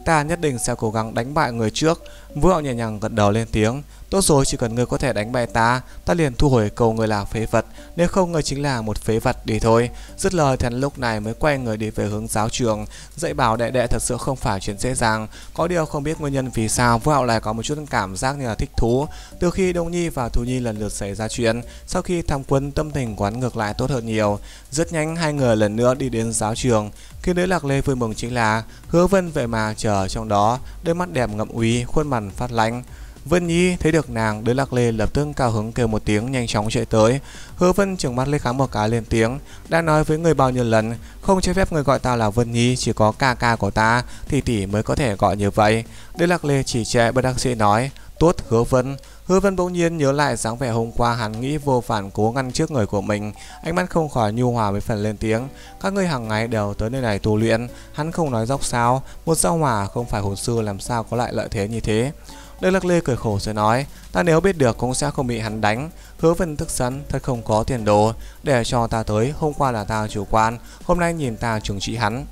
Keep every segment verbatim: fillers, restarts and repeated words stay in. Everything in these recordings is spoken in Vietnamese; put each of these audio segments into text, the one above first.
Ta nhất định sẽ cố gắng đánh bại người trước. Vũ Hạo nhẹ nhàng gật đầu lên tiếng. Tốt rồi, chỉ cần ngươi có thể đánh bại ta, ta liền thu hồi câu ngươi là phế vật, nếu không ngươi chính là một phế vật đi thôi. Dứt lời thì hắn lúc này mới quay người đi về hướng giáo trường. Dạy bảo đệ đệ thật sự không phải chuyện dễ dàng. Có điều không biết nguyên nhân vì sao Vũ Hạo lại có một chút cảm giác như là thích thú. Từ khi Đông Nhi và Thu Nhi lần lượt xảy ra chuyện, sau khi tham quân tâm tình quán ngược lại tốt hơn nhiều. Rất nhanh hai người lần nữa đi đến giáo trường. Khi đến Lạc Lê vui mừng chính là Hứa Vân vậy mà chờ trong đó, đôi mắt đẹp ngậm uy, khuôn mặt phát lạnh. Vân Nhi thấy được nàng, Đới Lạc Lê lập tức cao hứng kêu một tiếng, nhanh chóng chạy tới. Hứa Vân trừng mắt lên khám một cái lên tiếng, đã nói với người bao nhiêu lần, không cho phép người gọi ta là Vân Nhi, chỉ có ca ca của ta, thì tỷ mới có thể gọi như vậy. Đới Lạc Lê chỉ trệ bất đắc dĩ nói, tốt Hứa Vân. Hứa Vân bỗng nhiên nhớ lại dáng vẻ hôm qua hắn nghĩ vô phản cố ngăn trước người của mình, ánh mắt không khỏi nhu hòa với phần lên tiếng, các ngươi hàng ngày đều tới nơi này tu luyện, hắn không nói dốc sao, một sao hỏa không phải hồn sư làm sao có lại lợi thế như thế. Đới Lạc Lê cười khổ rồi nói, ta nếu biết được cũng sẽ không bị hắn đánh. Hứa Vân tức giận, thật không có tiền đồ, để cho ta tới, hôm qua là ta chủ quan, hôm nay nhìn ta trừng trị hắn.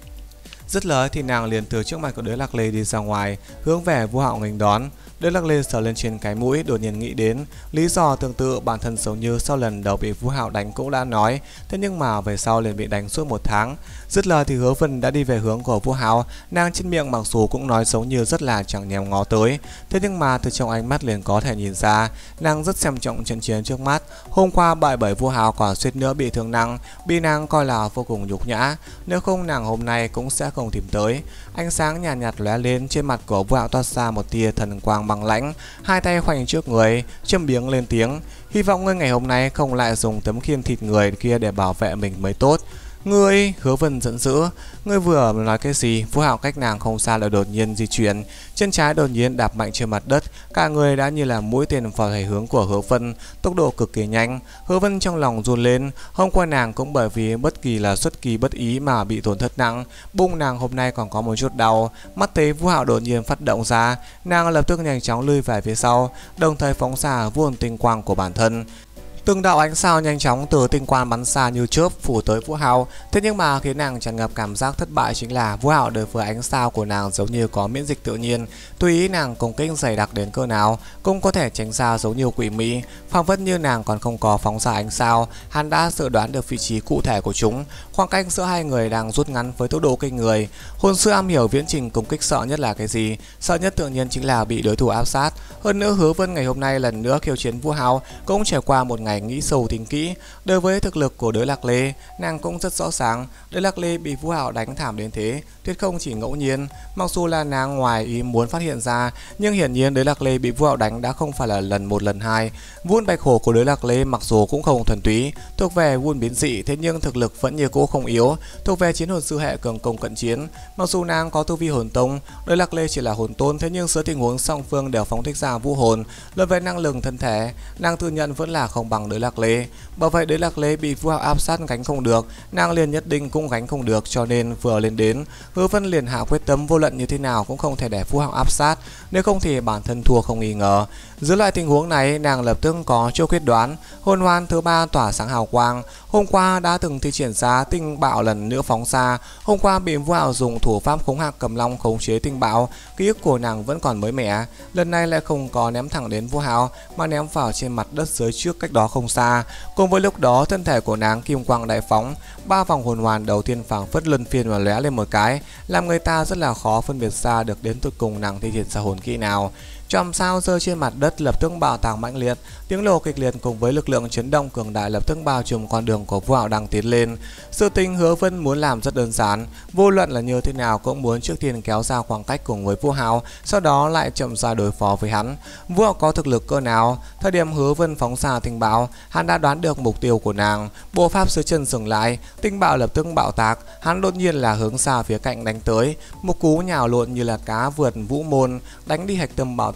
Dứt lời thì nàng liền từ trước mặt của Đới Lạc Lê đi ra ngoài, hướng về Vũ Hạo nghênh đón. Đới Lạc Lê sờ lên trên cái mũi, đột nhiên nghĩ đến lý do tương tự bản thân giống như sau lần đầu bị Vũ Hạo đánh cũng đã nói, thế nhưng mà về sau liền bị đánh suốt một tháng. Dứt lời thì Hứa Vân đã đi về hướng của Vũ Hạo, nàng trên miệng mặc dù cũng nói giống như rất là chẳng nhèm ngó tới, thế nhưng mà từ trong ánh mắt liền có thể nhìn ra nàng rất xem trọng trận chiến trước mắt. Hôm qua bại bởi Vũ Hạo còn suýt nữa bị thương nặng, bị nàng coi là vô cùng nhục nhã, nếu không nàng hôm nay cũng sẽ không tìm tới. Ánh sáng nhàn nhạt, nhạt lóe lên, trên mặt của Vũ Hạo toát ra một tia thần quang bằng lãnh, hai tay khoanh trước người, châm biếng lên tiếng, hy vọng ngươi ngày hôm nay không lại dùng tấm khiên thịt người kia để bảo vệ mình mới tốt. Ngươi, Hứa Vân giận dữ, ngươi vừa nói cái gì? Vũ Hạo cách nàng không xa lại đột nhiên di chuyển, chân trái đột nhiên đạp mạnh trên mặt đất, cả người đã như là mũi tên vào thể hướng của Hứa Vân, tốc độ cực kỳ nhanh. Hứa Vân trong lòng run lên, hôm qua nàng cũng bởi vì bất kỳ là xuất kỳ bất ý mà bị tổn thất nặng, bụng nàng hôm nay còn có một chút đau. Mắt thấy Vũ Hạo đột nhiên phát động ra, nàng lập tức nhanh chóng lùi về phía sau, đồng thời phóng ra vô hồn tinh quang của bản thân. Từng đạo ánh sao nhanh chóng từ tinh quang bắn xa như chớp phủ tới Vũ Hạo, thế nhưng mà khiến nàng tràn ngập cảm giác thất bại chính là Vũ Hạo đối với ánh sao của nàng giống như có miễn dịch tự nhiên, tùy ý nàng công kích dày đặc đến cỡ nào cũng có thể tránh ra giống như quỷ mị, phảng phất như nàng còn không có phóng ra ánh sao, hắn đã dự đoán được vị trí cụ thể của chúng. Khoảng cách giữa hai người đang rút ngắn với tốc độ kinh người. Hồn sư am hiểu viễn trình công kích, sợ nhất là cái gì? Sợ nhất tự nhiên chính là bị đối thủ áp sát. Hơn nữa Hứa Vân ngày hôm nay lần nữa khiêu chiến Vũ Hạo, cũng trải qua một ngày nghĩ sâu tính kỹ. Đối với thực lực của Đới Lạc Lê, nàng cũng rất rõ ràng. Đới Lạc Lê bị Vũ Hạo đánh thảm đến thế, tuyệt không chỉ ngẫu nhiên. Mặc dù là nàng ngoài ý muốn phát hiện ra, nhưng hiển nhiên Đới Lạc Lê bị Vũ Hạo đánh đã không phải là lần một lần hai. Vun bạch hổ của Đới Lạc Lê mặc dù cũng không thuần túy, thuộc về vun biến dị, thế nhưng thực lực vẫn như cũ không yếu, thuộc về chiến hồn sư hệ cường công cận chiến. Mặc dù nàng có tu vi hồn tông, Đới Lạc Lê chỉ là hồn tôn, thế nhưng dưới tình huống song phương đều phóng thích ra vũ hồn, luận về năng lực thân thể, nàng tự nhận vẫn là không bằng Đới Lạc Lê. Bởi vậy Đới Lạc Lê bị Vũ Hạo áp sát gánh không được, nàng liền nhất định cũng gánh không được, cho nên vừa lên đến, Hứa Vân liền hạ quyết tâm vô luận như thế nào cũng không thể để Vũ Hạo áp sát, nếu không thì bản thân thua không nghi ngờ. Dưới loại tình huống này, nàng lập tức có chỗ quyết đoán, hồn hoàn thứ ba tỏa sáng hào quang. Hôm qua đã từng thi triển ra tinh bạo lần nữa phóng ra, hôm qua bị Vũ Hạo dùng thủ pháp khống hạc cầm long khống chế tinh bạo, ký ức của nàng vẫn còn mới mẻ, lần này lại không có ném thẳng đến Vũ Hạo mà ném vào trên mặt đất dưới trước cách đó không xa. Cùng với lúc đó, thân thể của nàng kim quang đại phóng, ba vòng hồn hoàn đầu tiên phảng phất luân phiên và lóe lên một cái, làm người ta rất là khó phân biệt ra được đến tột cùng nàng thi triển ra hồn kỹ nào. Chòm sao rơi trên mặt đất lập tức bạo tàng mãnh liệt, tiếng nổ kịch liệt cùng với lực lượng chấn động cường đại lập tức bao trùm con đường của Vũ Hạo đang tiến lên. Sự tình Hứa Vân muốn làm rất đơn giản, vô luận là như thế nào cũng muốn trước tiên kéo ra khoảng cách cùng với Vũ Hạo, sau đó lại chậm rãi đối phó với hắn. Vũ Hạo có thực lực cỡ nào? Thời điểm Hứa Vân phóng ra tinh bạo, hắn đã đoán được mục tiêu của nàng, bộ pháp dưới chân dừng lại, tinh bạo lập tức bạo tạc, hắn đột nhiên là hướng xa phía cạnh đánh tới, một cú nhào lộn như là cá vượt vũ môn, đánh đi hạch tâm bạo tạc.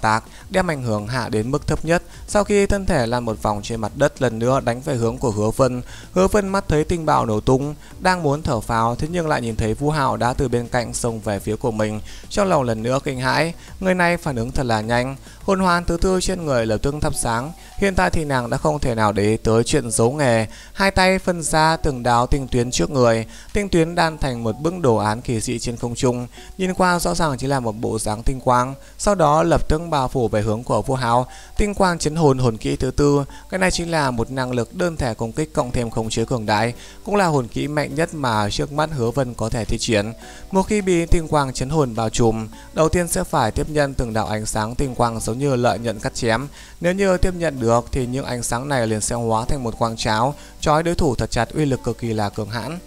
tạc, đem ảnh hưởng hạ đến mức thấp nhất. Sau khi thân thể lăn một vòng trên mặt đất, lần nữa đánh về hướng của Hứa Vân. Hứa Vân mắt thấy tinh bạo nổ tung, đang muốn thở phào, thế nhưng lại nhìn thấy Vũ Hạo đã từ bên cạnh xông về phía của mình. Trong lòng lần nữa kinh hãi, người này phản ứng thật là nhanh. Hồn hoàn thứ tư trên người lập tức thắp sáng. Hiện tại thì nàng đã không thể nào để ý tới chuyện giấu nghề. Hai tay phân ra từng đạo tinh tuyến trước người, tinh tuyến đan thành một bức đồ án kỳ dị trên không trung, nhìn qua rõ ràng chỉ là một bộ dáng tinh quang. Sau đó lập tức bao phủ về hướng của Vũ Hạo. Tinh quang chấn hồn hồn kỹ thứ tư, cái này chính là một năng lực đơn thể công kích cộng thêm khống chế cường đại, cũng là hồn kỹ mạnh nhất mà trước mắt Hứa Vân có thể thi triển. Một khi bị tinh quang chấn hồn bao trùm, đầu tiên sẽ phải tiếp nhận từng đạo ánh sáng tinh quang giống như lợi nhận cắt chém. Nếu như tiếp nhận được thì những ánh sáng này liền sẽ hóa thành một quang cháo, trói đối thủ thật chặt, uy lực cực kỳ là cường hãn.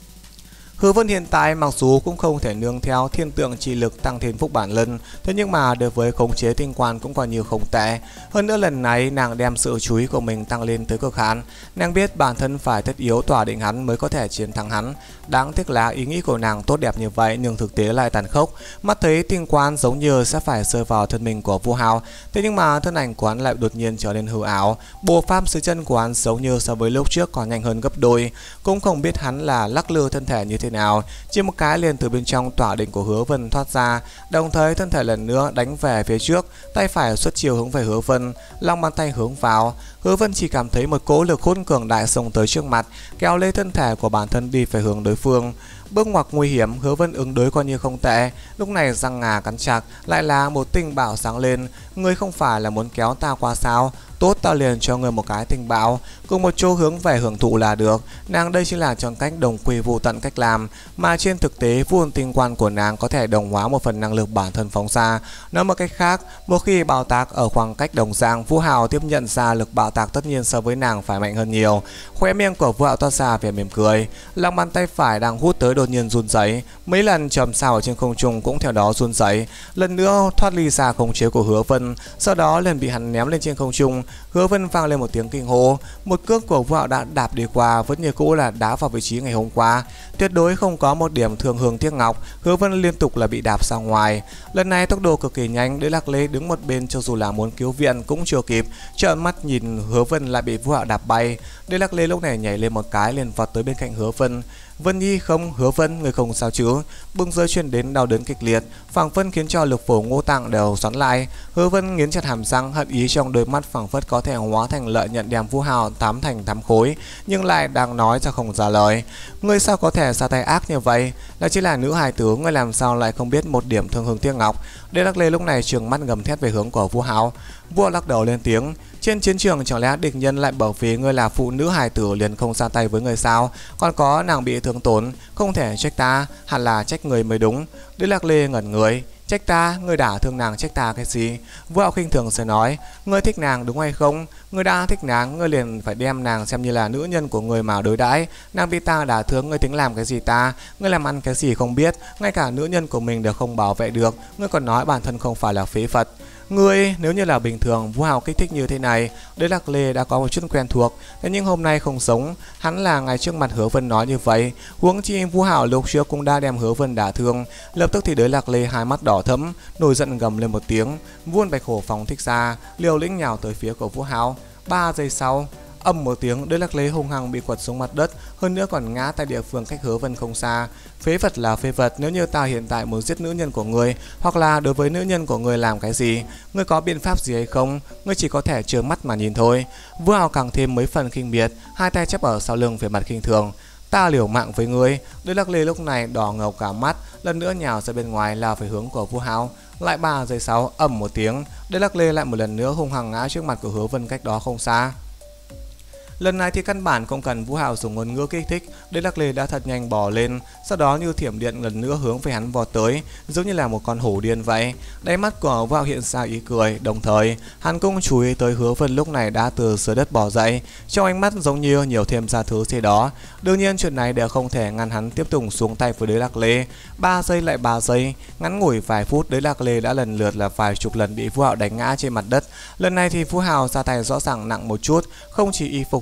Hứa Vân hiện tại mặc dù cũng không thể nương theo thiên tượng chi lực tăng thêm phúc bản lân, thế nhưng mà đối với khống chế tinh quan cũng coi như không tệ. Hơn nữa lần này nàng đem sự chú ý của mình tăng lên tới cực hạn. Nàng biết bản thân phải tất yếu tỏa định hắn mới có thể chiến thắng hắn. Đáng tiếc là ý nghĩ của nàng tốt đẹp như vậy nhưng thực tế lại tàn khốc. Mắt thấy tinh quan giống như sẽ phải rơi vào thân mình của Vũ Hạo, thế nhưng mà thân ảnh của hắn lại đột nhiên trở nên hư ảo. Bộ pháp dưới chân của hắn giống như so với lúc trước còn nhanh hơn gấp đôi. Cũng không biết hắn là lắc lư thân thể như thế nào, chỉ một cái liền từ bên trong tỏa định của Hứa Vân thoát ra, đồng thời thân thể lần nữa đánh về phía trước, tay phải xuất chiêu hướng về Hứa Vân, lòng bàn tay hướng vào. Hứa Vân chỉ cảm thấy một cỗ lực hút cường đại xông tới trước mặt, kéo lấy thân thể của bản thân đi về hướng đối phương. Bước ngoặt nguy hiểm, Hứa Vân ứng đối coi như không tệ. Lúc này răng ngà cắn chặt, lại là một tinh bảo sáng lên. Ngươi không phải là muốn kéo ta qua sao? Tốt, ta liền cho người một cái tinh bảo, cùng một chỗ hướng về hưởng thụ là được. Nàng đây chính là chọn cách đồng quy vô tận cách làm, mà trên thực tế vuông tinh quan của nàng có thể đồng hóa một phần năng lực bản thân phóng ra. Nói một cách khác, một khi bạo tạc ở khoảng cách đồng dạng, Vũ Hạo tiếp nhận ra lực bạo tạc tất nhiên so với nàng phải mạnh hơn nhiều. Khóe miệng của Vũ Hạo toát ra vẻ mỉm cười, lòng bàn tay phải đang hút tới đột nhiên run rẩy, mấy lần chòm sao ở trên không trung cũng theo đó run rẩy, lần nữa thoát ly ra khống chế của Hứa Vân, sau đó liền bị hắn ném lên trên không trung. Hứa Vân vang lên một tiếng kinh hô, một cước của Vũ Hạo đã đạp đi qua, vẫn như cũ là đá vào vị trí ngày hôm qua, tuyệt đối không có một điểm thương hương tiếc ngọc. Hứa Vân liên tục là bị đạp ra ngoài, lần này tốc độ cực kỳ nhanh, Đế Lạc Lê đứng một bên cho dù là muốn cứu viện cũng chưa kịp, trợn mắt nhìn Hứa Vân lại bị Vũ Hạo đạp bay. Đế Lạc Lê lúc này nhảy lên một cái liền vọt tới bên cạnh Hứa Vân. Vân Nhi không, Hứa Vân, người không sao chứ? Bưng dưới truyền đến đau đớn kịch liệt, phảng phất khiến cho lực phổ ngũ tạng đều xoắn lại. Hứa Vân nghiến chặt hàm răng, hận ý trong đôi mắt phảng phất có thể hóa thành lợi nhận đem Vũ Hạo tám thành tám khối, nhưng lại đang nói ra không ra lời. Ngươi sao có thể ra tay ác như vậy? Là chỉ là nữ hài tử, ngươi làm sao lại không biết một điểm thương hương tiếc ngọc? Đế Lạc Lê lúc này trừng mắt gầm thét về hướng của Vũ Hạo. Vũ Hạo lắc đầu lên tiếng, trên chiến trường chẳng lẽ địch nhân lại bởi vì ngươi là phụ nữ hài tử liền không ra tay với người sao? Còn có nàng bị thương tổn, không thể trách ta, hẳn là trách người mới đúng. Đế Lạc Lê ngẩn người, trách ta? Ngươi đã thương nàng trách ta cái gì? Vũ Hạo khinh thường sẽ nói, ngươi thích nàng đúng hay không? Ngươi đã thích nàng, ngươi liền phải đem nàng xem như là nữ nhân của ngươi mà đối đãi. Nàng bị ta đả thương, ngươi tính làm cái gì ta? Ngươi làm ăn cái gì không biết, ngay cả nữ nhân của mình đều không bảo vệ được, ngươi còn nói bản thân không phải là phế vật. Ngươi, nếu như là bình thường, Vũ Hạo kích thích như thế này, Đế Lạc Lê đã có một chút quen thuộc, thế nhưng hôm nay không giống, hắn là ngay trước mặt Hứa Vân nói như vậy, huống chi Vũ Hạo lúc trước cũng đã đem Hứa Vân đả thương. Lập tức thì Đế Lạc Lê hai mắt đỏ thẫm, nổi giận gầm lên một tiếng, vuông bạch hổ phóng thích ra, liều lĩnh nhào tới phía của Vũ Hạo. Ba giây sau, âm một tiếng, Đế Lạc Lê hung hăng bị quật xuống mặt đất, hơn nữa còn ngã tại địa phương cách Hứa Vân không xa. Phế vật là phế vật, nếu như ta hiện tại muốn giết nữ nhân của ngươi, hoặc là đối với nữ nhân của ngươi làm cái gì, ngươi có biện pháp gì hay không? Ngươi chỉ có thể trợn mắt mà nhìn thôi. Vũ Hạo càng thêm mấy phần khinh miệt, hai tay chắp ở sau lưng về mặt khinh thường. Ta liều mạng với ngươi. Đế Lạc Lê lúc này đỏ ngầu cả mắt, lần nữa nhào ra bên ngoài lao về hướng của Vũ Hạo. Lại ba giây sau, ầm một tiếng, Đế Lạc Lê lại một lần nữa hung hăng ngã trước mặt của Hứa Vân cách đó không xa. Lần này thì căn bản không cần Vũ Hạo dùng ngôn ngữ kích thích, Đế Lạc Lê đã thật nhanh bò lên, sau đó như thiểm điện lần nữa hướng về hắn vọt tới, giống như là một con hổ điên vậy. Đáy mắt của Vũ Hạo hiện ra ý cười, đồng thời hắn cũng chú ý tới Hứa Vân lúc này đã từ dưới đất bò dậy, trong ánh mắt giống như nhiều thêm ra thứ gì đó. Đương nhiên chuyện này đều không thể ngăn hắn tiếp tục xuống tay với Đế Lạc Lê. Ba giây lại ba giây, ngắn ngủi vài phút, Đế Lạc Lê đã lần lượt là vài chục lần bị Vũ Hạo đánh ngã trên mặt đất. Lần này thì Vũ Hạo ra tay rõ ràng nặng một chút, không chỉ y phục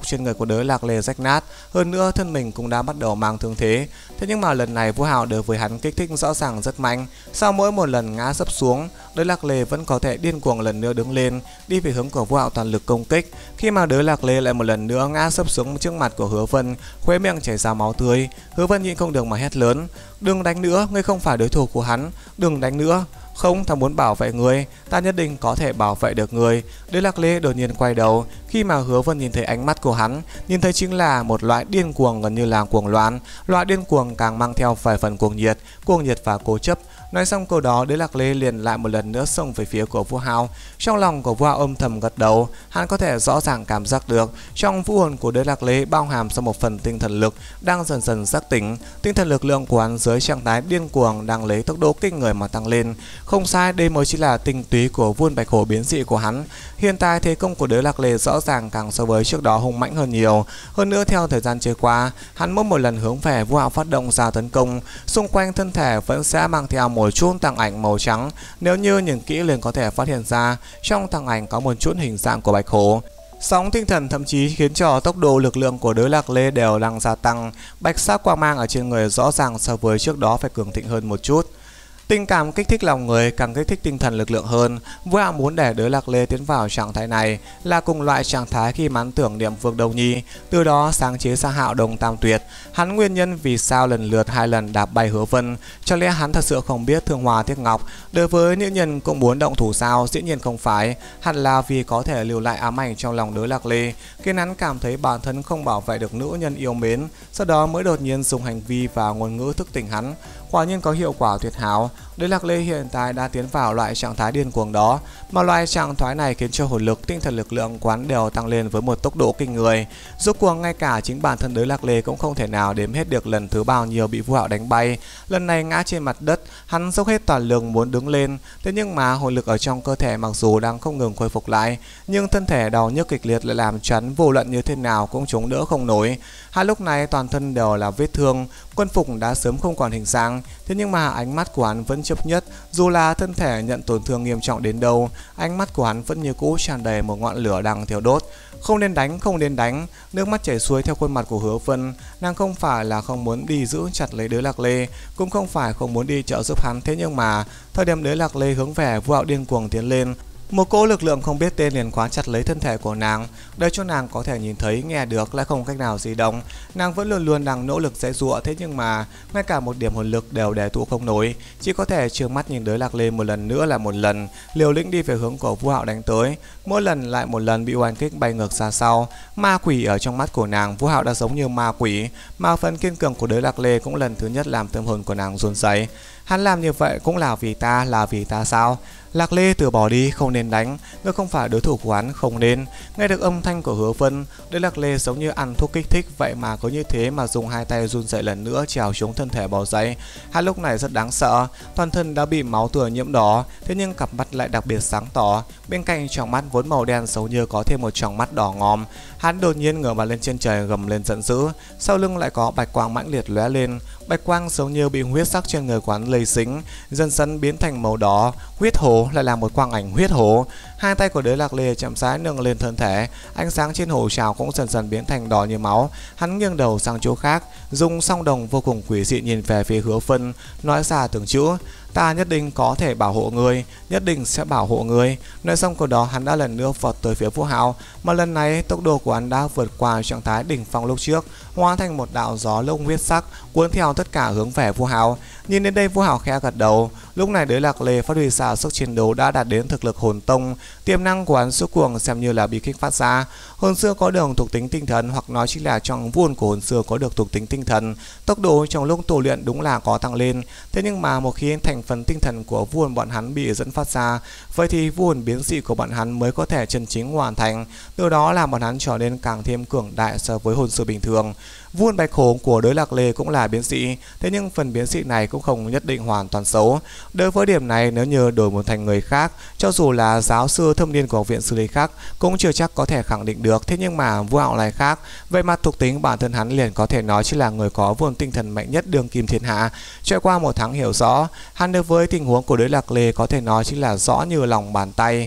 phục trên người của Đới Lạc Lê rách nát, hơn nữa thân mình cũng đã bắt đầu mang thương thế. Thế nhưng mà lần này Vũ Hạo đối với hắn kích thích rõ ràng rất mạnh. Sau mỗi một lần ngã sấp xuống, Đới Lạc Lê vẫn có thể điên cuồng lần nữa đứng lên, đi về hướng của Vũ Hạo toàn lực công kích. Khi mà Đới Lạc Lê lại một lần nữa ngã sấp xuống trước mặt của Hứa Vân, khóe miệng chảy ra máu tươi. Hứa Vân nhịn không được mà hét lớn: "Đừng đánh nữa, ngươi không phải đối thủ của hắn, đừng đánh nữa." "Không, ta muốn bảo vệ người, ta nhất định có thể bảo vệ được người." Đới Lạc Lê đột nhiên quay đầu, khi mà Hứa Vân nhìn thấy ánh mắt của hắn, nhìn thấy chính là một loại điên cuồng gần như là cuồng loạn, loại điên cuồng càng mang theo vài phần cuồng nhiệt, cuồng nhiệt và cố chấp. Nói xong câu đó, Đới Lạc Lê liền lại một lần nữa xông về phía của Vũ Hạo. Trong lòng của Vũ Hạo âm thầm gật đầu, hắn có thể rõ ràng cảm giác được trong vũ hồn của Đới Lạc Lê bao hàm sau một phần tinh thần lực đang dần dần giác tỉnh. Tinh thần lực lượng của hắn dưới trạng thái điên cuồng đang lấy tốc độ kinh người mà tăng lên. Không sai, đây mới chỉ là tinh túy của Vuôn Bạch Hổ biến dị của hắn. Hiện tại thế công của Đới Lạc Lê rõ ràng càng so với trước đó hung mãnh hơn nhiều. Hơn nữa theo thời gian trôi qua, hắn mỗi một lần hướng về Vũ Hạo phát động ra tấn công, xung quanh thân thể vẫn sẽ mang theo một chút tàng ảnh màu trắng. Nếu như nhìn kỹ liền có thể phát hiện ra trong tàng ảnh có một chút hình dạng của bạch hổ. Sóng tinh thần thậm chí khiến cho tốc độ lực lượng của Đới Lạc Lê đều đang gia tăng. Bạch sắc quang mang ở trên người rõ ràng so với trước đó phải cường thịnh hơn một chút. Tình cảm kích thích lòng người càng kích thích tinh thần lực lượng hơn. Vũ Hạo muốn để Đới Lạc Lê tiến vào trạng thái này là cùng loại trạng thái khi hắn tưởng niệm Vương Đầu Nhi, từ đó sáng chế ra Hạo Đồng Tam Tuyệt. Hắn nguyên nhân vì sao lần lượt hai lần đạp bay Hứa Vân, cho lẽ hắn thật sự không biết thương hoa tiếc ngọc. Đối với nữ nhân cũng muốn động thủ sao? Dĩ nhiên không phải, hẳn là vì có thể lưu lại ám ảnh trong lòng Đới Lạc Lê, khiến hắn cảm thấy bản thân không bảo vệ được nữ nhân yêu mến, sau đó mới đột nhiên dùng hành vi và ngôn ngữ thức tỉnh hắn. Quả nhiên có hiệu quả tuyệt hảo. Đới Lạc Lê hiện tại đã tiến vào loại trạng thái điên cuồng đó, mà loại trạng thái này khiến cho hồn lực, tinh thần lực lượng quán đều tăng lên với một tốc độ kinh người. Rốt cuộc ngay cả chính bản thân Đới Lạc Lê cũng không thể nào đếm hết được lần thứ bao nhiêu bị Vũ Hạo đánh bay. Lần này ngã trên mặt đất, hắn dốc hết toàn lực muốn đứng lên, thế nhưng mà hồn lực ở trong cơ thể mặc dù đang không ngừng khôi phục lại, nhưng thân thể đau nhức kịch liệt lại làm chắn vô luận như thế nào cũng chống đỡ không nổi. Hai lúc này toàn thân đều là vết thương, quân phục đã sớm không còn hình dạng, thế nhưng mà ánh mắt của hắn vẫn chấp nhất, dù là thân thể nhận tổn thương nghiêm trọng đến đâu, ánh mắt của hắn vẫn như cũ tràn đầy một ngọn lửa đang thiêu đốt. Không nên đánh, không nên đánh. Nước mắt chảy xuôi theo khuôn mặt của Hứa Vân. Nàng không phải là không muốn đi giữ chặt lấy Đới Lạc Lê, cũng không phải không muốn đi trợ giúp hắn, thế nhưng mà thời điểm Đới Lạc Lê hướng về Vũ Hạo điên cuồng tiến lên, một cỗ lực lượng không biết tên liền khóa chặt lấy thân thể của nàng, để cho nàng có thể nhìn thấy, nghe được, lại không cách nào di động. Nàng vẫn luôn luôn đang nỗ lực giãy giụa, thế nhưng mà ngay cả một điểm hồn lực đều đè tụ không nổi, chỉ có thể trừng mắt nhìn Đới Lạc Lê một lần nữa là một lần, liều lĩnh đi về hướng của Vũ Hạo đánh tới. Mỗi lần lại một lần bị oanh kích bay ngược ra sau. Ma quỷ ở trong mắt của nàng, Vũ Hạo đã giống như ma quỷ, mà phần kiên cường của Đới Lạc Lê cũng lần thứ nhất làm tâm hồn của nàng run rẩy. Hắn làm như vậy cũng là vì ta, là vì ta sao? Lạc Lê từ bỏ đi, không nên đánh, ngươi không phải đối thủ của hắn, không nên. Nghe được âm thanh của Hứa Vân, Đới Lạc Lê giống như ăn thuốc kích thích, vậy mà có như thế mà dùng hai tay run rẩy lần nữa trèo xuống thân thể bò dậy. Hai lúc này rất đáng sợ, toàn thân đã bị máu tươi nhiễm đỏ, thế nhưng cặp mắt lại đặc biệt sáng tỏ, bên cạnh tròng mắt vốn màu đen giống như có thêm một tròng mắt đỏ ngòm. Hắn đột nhiên ngửa mặt lên trên trời gầm lên giận dữ, sau lưng lại có bạch quang mãnh liệt lóe lên, bạch quang giống như bị huyết sắc trên người quán lây dính, dần dần biến thành màu đỏ. Huyết hổ lại là một quang ảnh huyết hổ. Hai tay của Đới Lạc Lê chậm rãi nâng lên thân thể, ánh sáng trên hổ trào cũng dần dần biến thành đỏ như máu. Hắn nghiêng đầu sang chỗ khác, dùng song đồng vô cùng quỷ dị nhìn về phía Hứa Vân, nói ra từng chữ: ta nhất định có thể bảo hộ người, nhất định sẽ bảo hộ người. Nói xong câu đó, hắn đã lần nữa vọt tới phía Vũ Hạo, mà lần này tốc độ của hắn đã vượt qua trạng thái đỉnh phong lúc trước, hóa thành một đạo gió lông huyết sắc cuốn theo tất cả hướng về Vũ Hạo. Nhìn đến đây, Vũ Hạo khẽ gật đầu. Lúc này Đới Lạc Lê phát huy ra sức chiến đấu đã đạt đến thực lực hồn tông, tiềm năng của hắn suốt cuồng xem như là bị kích phát ra. Hồn xưa có được thuộc tính tinh thần, hoặc nói chính là trong vuông của hồn xưa có được thuộc tính tinh thần, tốc độ trong lúc tu luyện đúng là có tăng lên. Thế nhưng mà một khi thành phần tinh thần của vuông bọn hắn bị dẫn phát ra, vậy thì vuông biến dị của bọn hắn mới có thể chân chính hoàn thành, từ đó làm bọn hắn trở nên càng thêm cường đại so với hồn xưa bình thường. Vuông bạch hổ của Đới Lạc Lê cũng là biến dị, thế nhưng phần biến dị này cũng không nhất định hoàn toàn xấu. Đối với điểm này, nếu như đổi một thành người khác, cho dù là giáo sư thâm niên của học viện xử lý khác, cũng chưa chắc có thể khẳng định được. Thế nhưng mà Vũ Hạo này khác, về mặt thuộc tính bản thân hắn liền có thể nói chỉ là người có vuông tinh thần mạnh nhất đương kim thiên hạ. Trải qua một tháng hiểu rõ, hắn đối với tình huống của Đới Lạc Lê có thể nói chính là rõ như lòng bàn tay.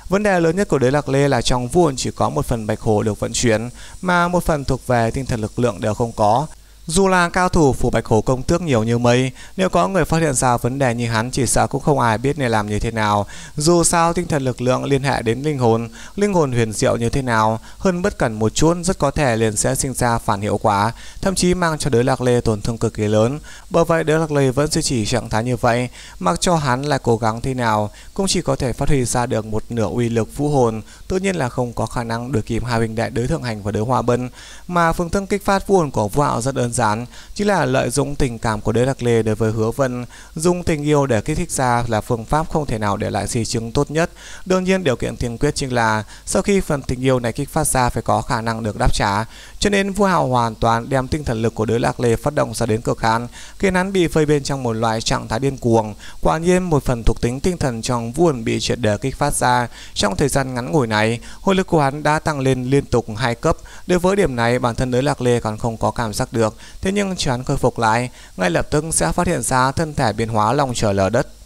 Vấn đề lớn nhất của đới Lạc Lê là trong vuông chỉ có một phần bạch hổ được vận chuyển, mà một phần thuộc về tinh thần lực lượng đều không có. Dù là cao thủ phủ bạch hổ công tước nhiều như mây, nếu có người phát hiện ra vấn đề như hắn chỉ sợ cũng không ai biết nên làm như thế nào. Dù sao tinh thần lực lượng liên hệ đến linh hồn, linh hồn huyền diệu như thế nào, hơn bất cẩn một chút rất có thể liền sẽ sinh ra phản hiệu quả, thậm chí mang cho đới Lạc Lê tổn thương cực kỳ lớn. Bởi vậy đới Lạc Lê vẫn duy trì trạng thái như vậy, mặc cho hắn là cố gắng thế nào cũng chỉ có thể phát huy ra được một nửa uy lực vũ hồn, tự nhiên là không có khả năng đuổi kịp hai huynh đệ đới Thượng Hành và đới Hoa Bân. Mà phương thức kích phát vũ hồn của Vũ Hạo rất đơn giản, chỉ là lợi dụng tình cảm của đới Lạc Lê đối với Hứa Vân, dùng tình yêu để kích thích ra là phương pháp không thể nào để lại di chứng tốt nhất. Đương nhiên điều kiện tiên quyết chính là sau khi phần tình yêu này kích phát ra phải có khả năng được đáp trả. Cho nên Vũ Hạo hoàn toàn đem tinh thần lực của đới Lạc Lê phát động ra đến cực hạn, khiến hắn bị vây bên trong một loại trạng thái điên cuồng. Quả nhiên một phần thuộc tính tinh thần trong vũ hồn bị triệt để kích phát ra. Trong thời gian ngắn ngủi này, hồn lực của hắn đã tăng lên liên tục hai cấp. Đối với điểm này bản thân đới Lạc Lê còn không có cảm giác được, thế nhưng hắn khôi phục lại, ngay lập tức sẽ phát hiện ra thân thể biến hóa lòng trời lở đất.